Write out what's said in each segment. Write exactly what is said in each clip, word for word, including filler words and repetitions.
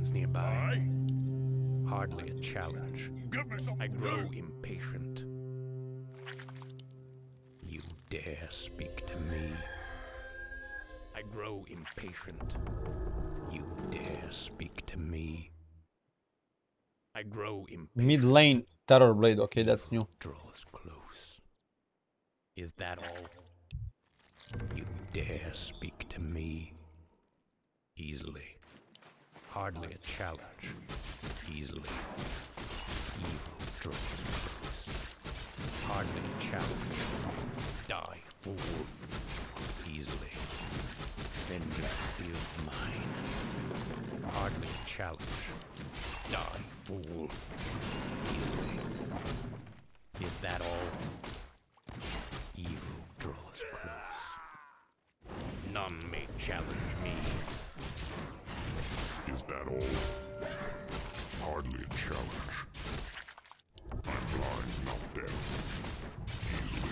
demons nearby. Hardly a challenge. I grow impatient. You dare speak to me. I grow impatient. You dare speak to me. I grow impatient. Mid lane Terror Blade, okay, that's new. Draws close. Is that all? You dare speak to me. Easily. Hardly a challenge. Easily. Evil draws close. Hardly a challenge. Die, fool. Easily. Vengeance is mine. Hardly a challenge. Die, fool. Easily. Is that all? Evil draws close. None may challenge me. Is that all? Hardly a challenge. I'm blind, not deaf. Easily.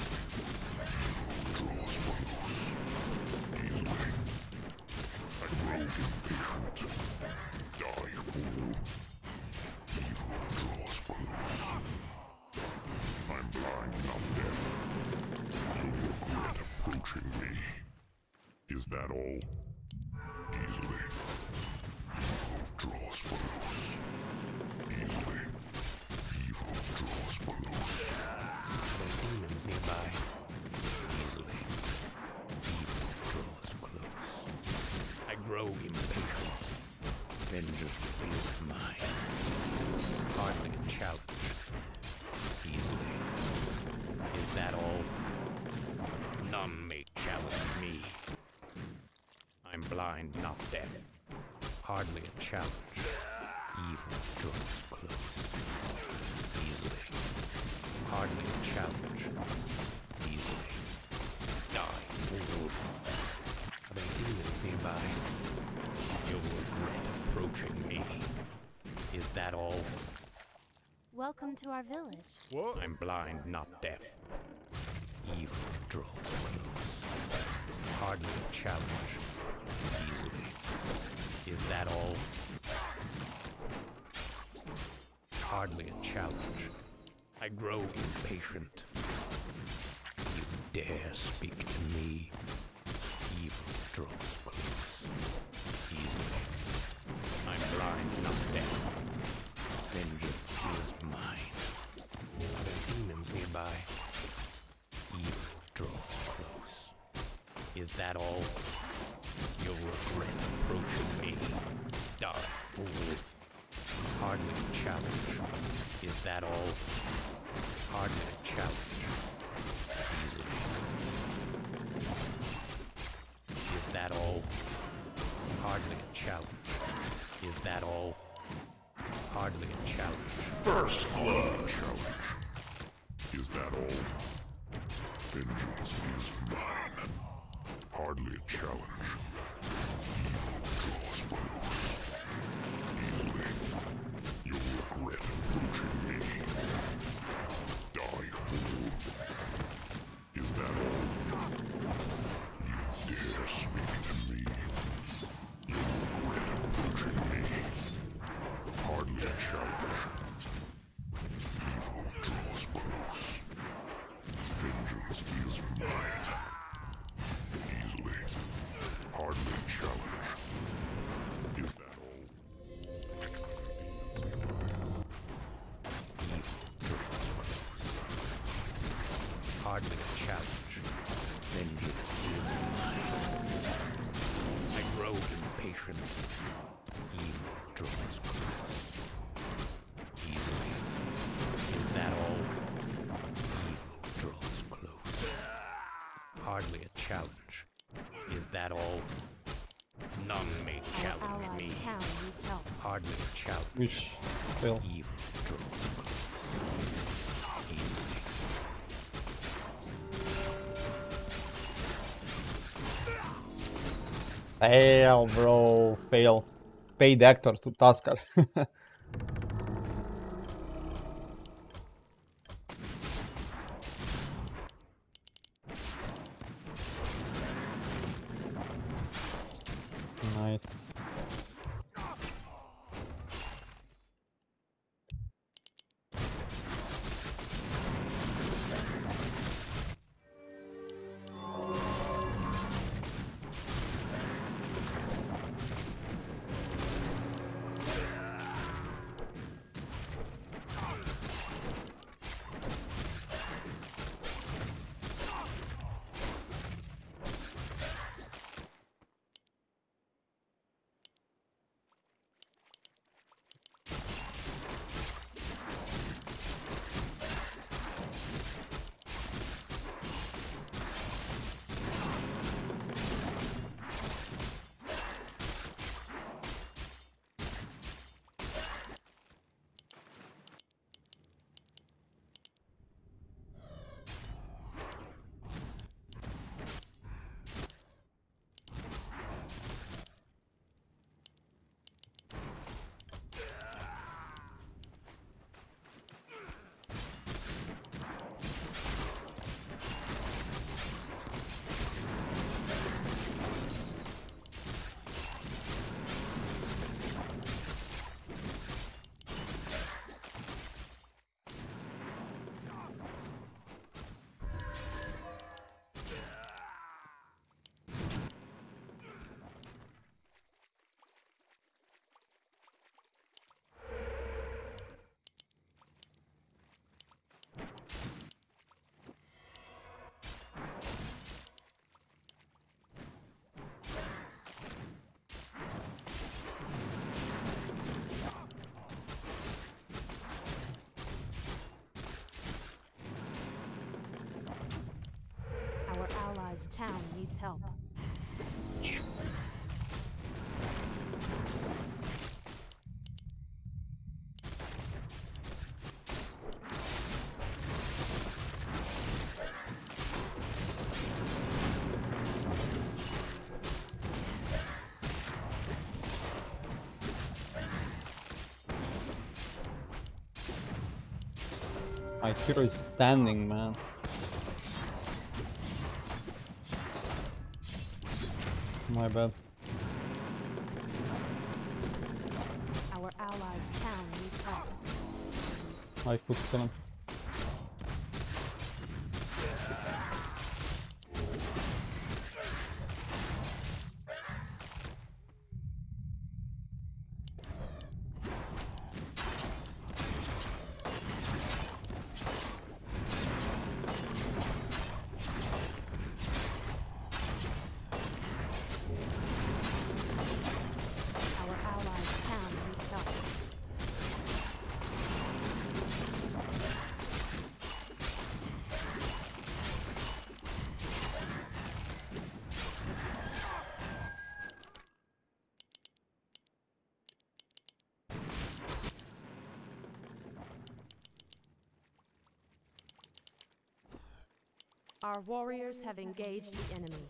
Evil draws close. Easily. I grow impatient. Die, fool. Evil draws close. I'm blind, not deaf. You'll regret approaching me. Is that all? Easily. Evil draws close. Easily. Evil draws close. There are demons nearby. Easily. Evil draws close. I grow impatient. Vengeance is mine. Hardly a challenge. Easily. Is that all? None may challenge me. I'm blind, not deaf. Hardly a challenge. Evil draws close. Easily. Hardly a challenge. Easily. Die, fool. Are there demons nearby? You'll regret approaching me. Is that all? Welcome to our village. What? I'm blind, not deaf. Evil draws close. Hardly a challenge. Easily. Is that all? Hardly a challenge. I grow impatient. You dare speak to me. Evil draws close. Easily. I'm blind, not deaf. Vengeance is mine. Are there demons nearby? Evil draws close. Is that all? You'll regret approaching me. Die, fool. Hardly a challenge. Is that all? Hardly a challenge. Easily. Is that all? Hardly a challenge. Is that all? Hardly a challenge. First blood challenge. Is that all? Vengeance is mine. Hardly a challenge. Evil draws close. Easily. You'll regret approaching me. Die, fool. Is that all? You dare speak to me. You'll regret approaching me. Hardly a challenge. Evil draws close. Vengeance is mine. Easily. Hardly a challenge. Is that all? Evil draws close. Hardly a challenge. Vengeance is mine. I grow impatient. Evil draws close. Easily. Is that all? Evil draws close. Hardly a challenge. Is that all? None may Our challenge me. allies' town needs help. Hardly a challenge. Which fail. Evil draws close. Easily. Fail, bro. Fail. Paid actor to Tusker. Nice. Our allies' town needs help. My hero is standing, man. My bad. Our allies' town needs help. I could kill him. Our allies' town needs help. Our warriors have engaged the enemy.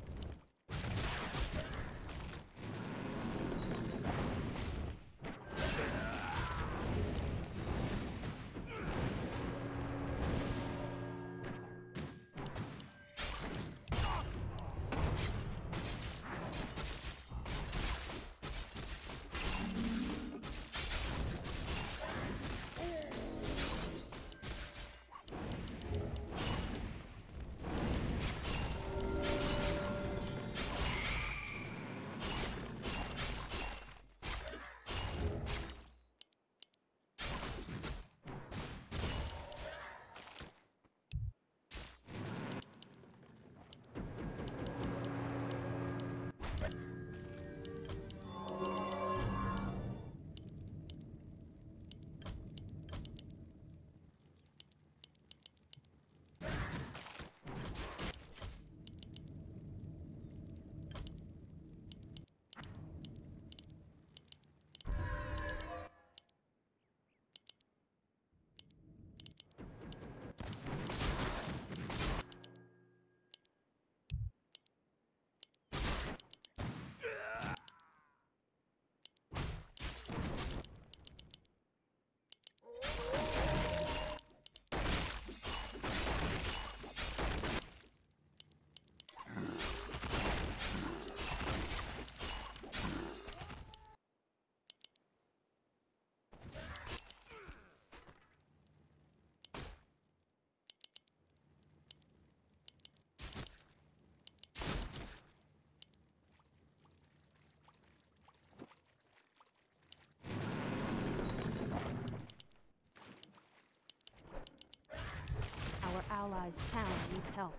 Our allies' town needs help.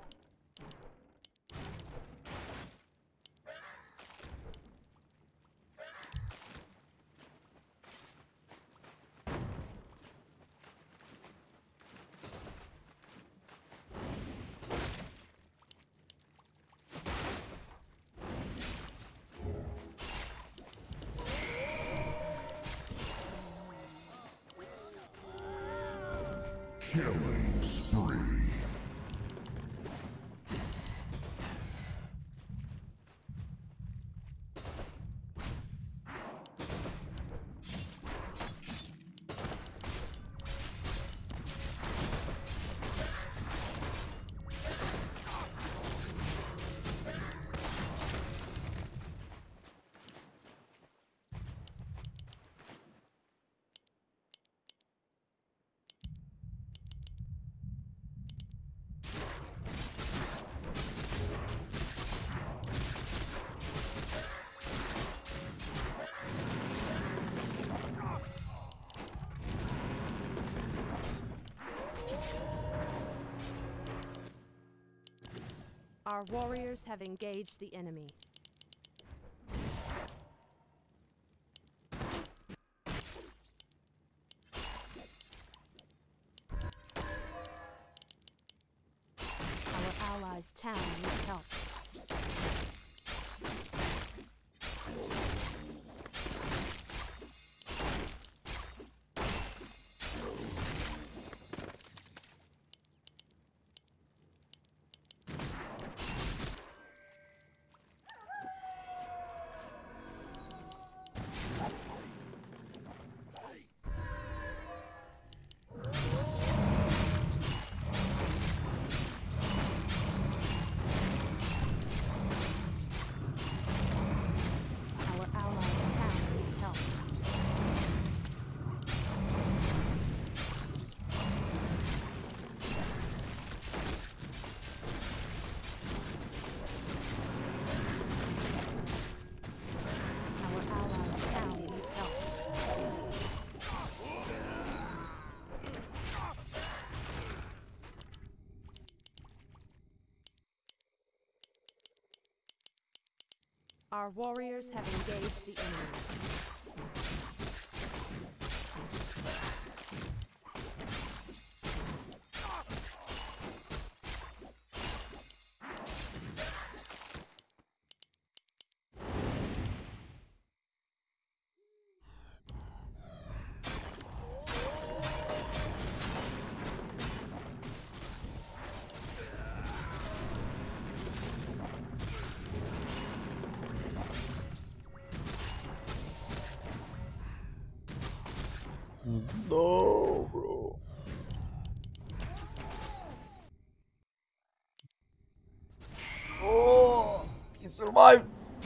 Killing spree. Our warriors have engaged the enemy. Our allies' allies' town needs help. Our allies' town needs help. Our allies' town needs help. Our warriors have engaged the enemy. No, bro. Oh, he survived.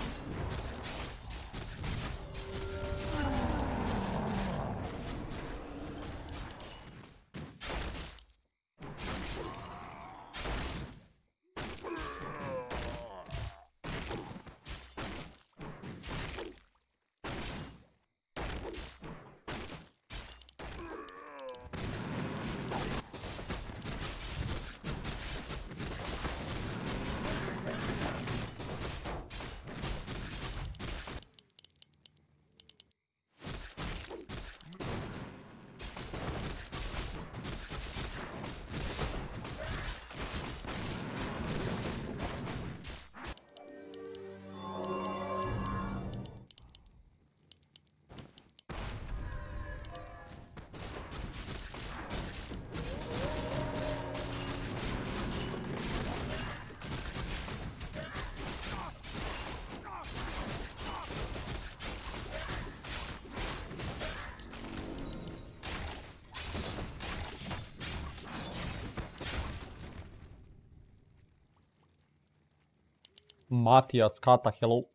Matthias Kata, hello.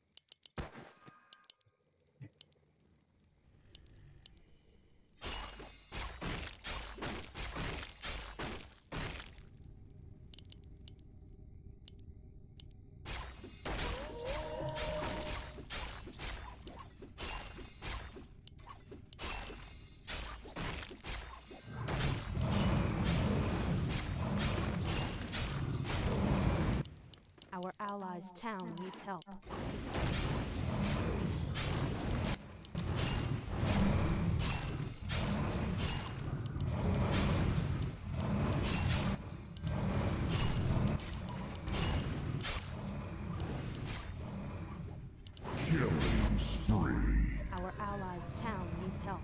Our allies' town needs help. Killing spree. Our allies' town needs help.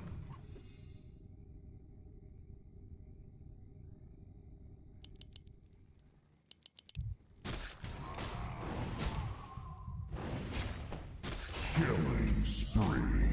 Killing spree.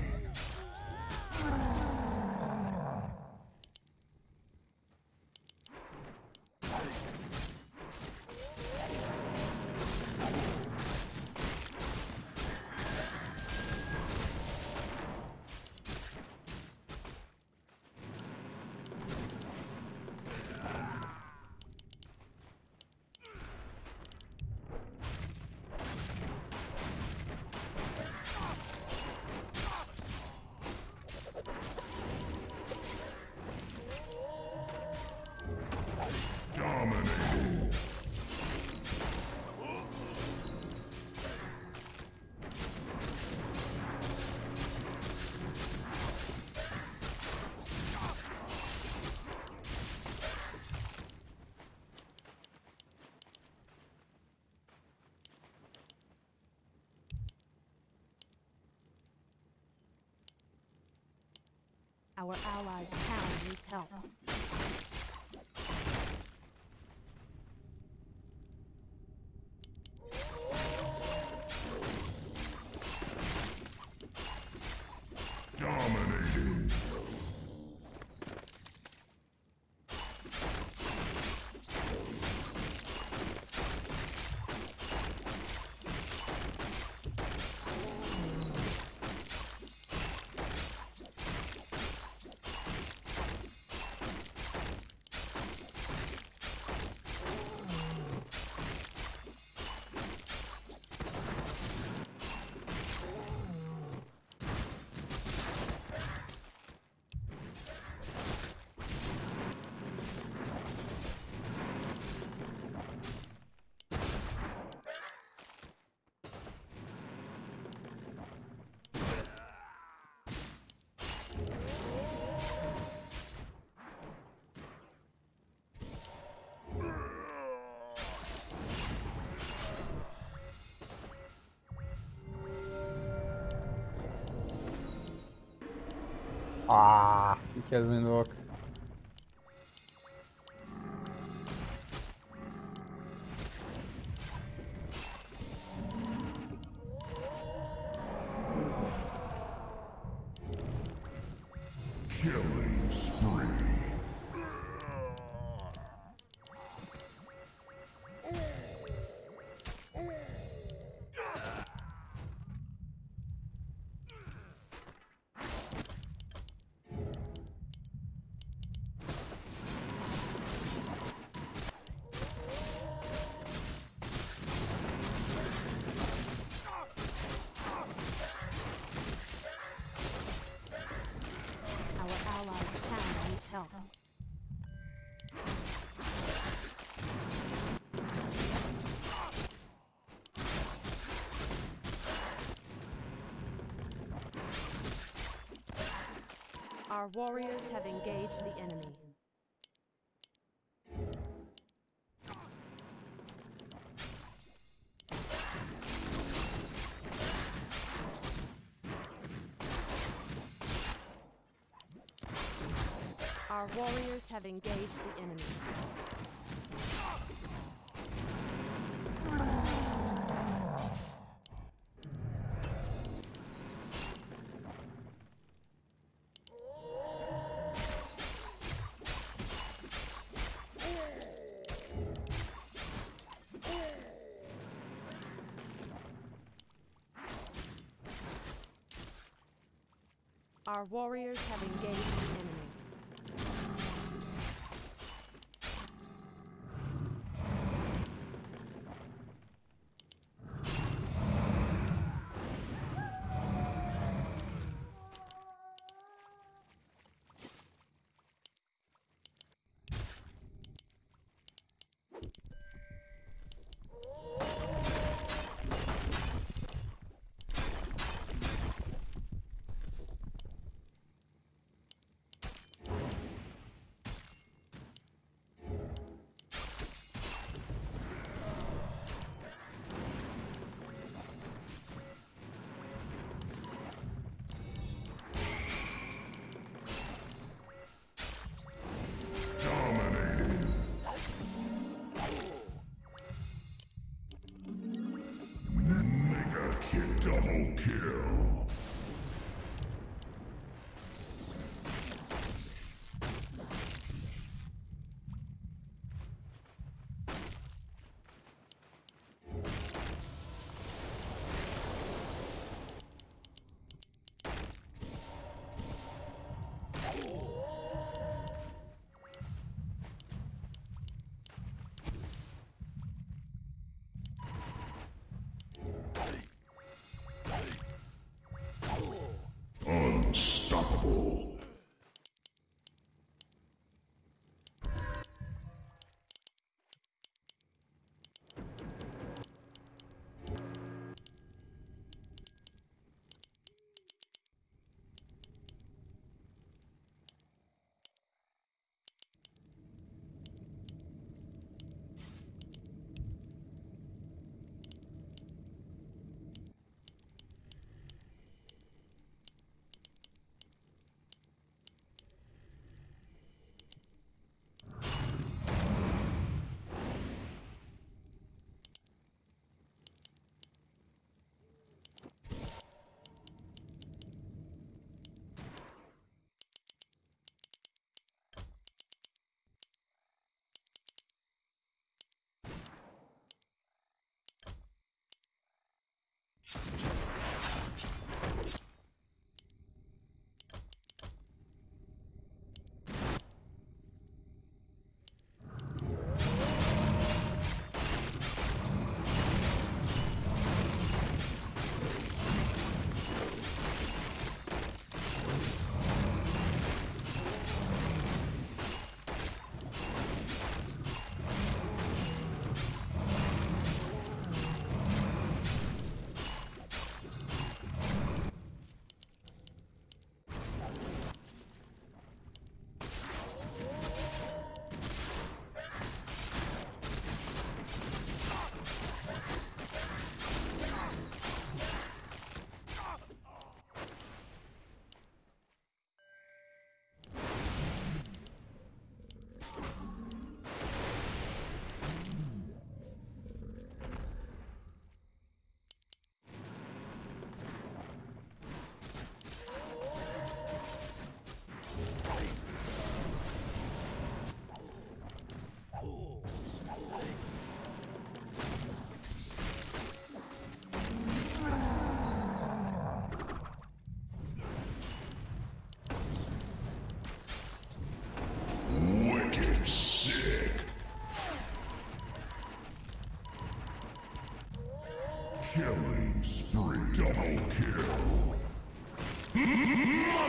Our allies' town needs help. Dominating. Ah, így kezd indulok. Killing spree. Our allies' town needs help. Our warriors have engaged the enemy. Our warriors have engaged the enemy. Our warriors have engaged the enemy. Double kill. Unstoppable.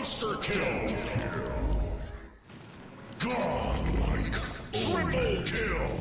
Monster kill! Godlike! Triple kill!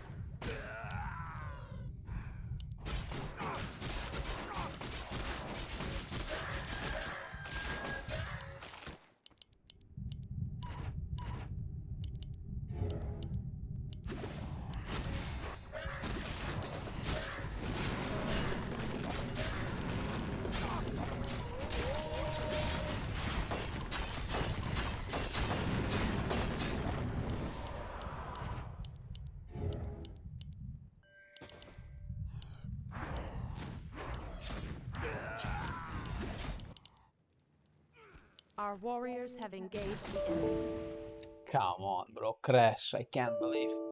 Our warriors have engaged the enemy. Come on, bro. Crash. I can't believe.